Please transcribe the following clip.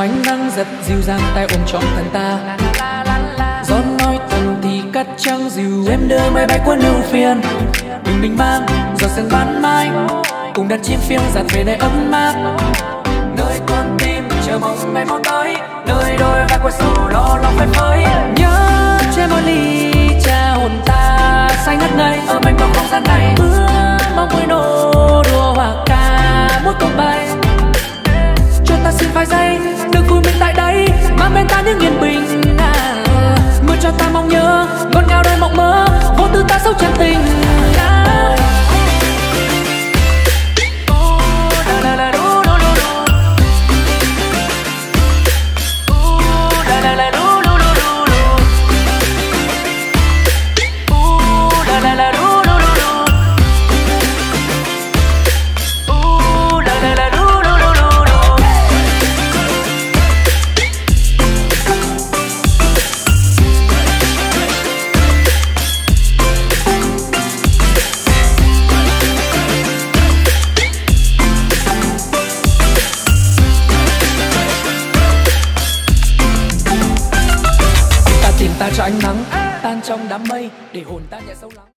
ánh nắng giật dịu dàng tay ôm trọn thân ta. Gió nói thầm thì cắt trăng dịu em đưa mây bay cuốn ưu phiền. Bình minh mang giọt sương ban mai cùng đàn chim phiêu dạt về nơi ấm áp. Nơi con tim chờ mong ngày mau tới, nơi đôi vai qua sầu lo lòng phơi phới. Nhớ che môi ly trà hồn ta say ngất ngây ở mênh mông không gian này. Ước mong vui nô đùa hòa ca múa câu bay. Cho ta xin vài giây được vui mình tại đây, mang bên ta những yên bình. Mưa cho ta mong nhớ ngọt ngào đời mộng mơ, vô tư ta sâu chân tình. Ta cho ánh nắng tan trong đám mây để hồn ta nhẹ sâu lắng.